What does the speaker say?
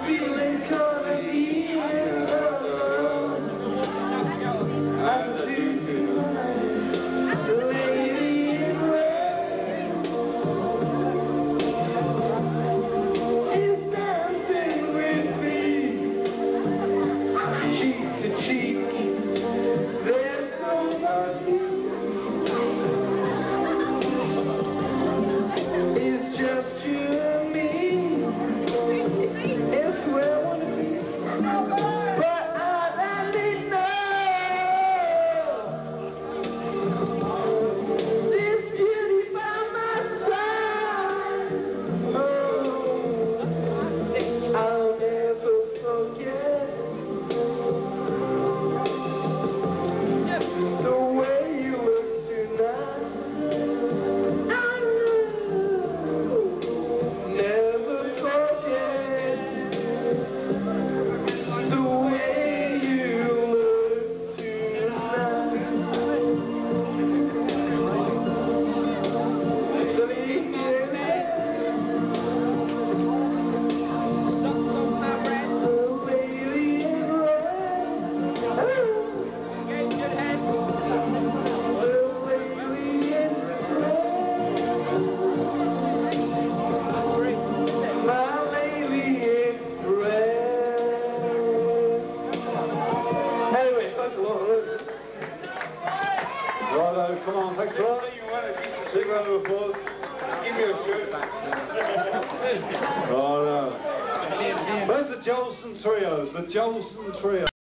feeling gonna be alone. I do tonight, the lady in red is dancing with me, cheek to cheek. There's no one new. It's just you and me. It's where I wanna be. But I need this beauty by my side. Oh, I'll never forget the way you look tonight. Never forget the way you look tonight. Anyway, thanks a lot. Righto, come on, thanks a lot. Big round of applause. Give me a shirt back. Righto. Where's the Jolson Trio? The Jolson Trio.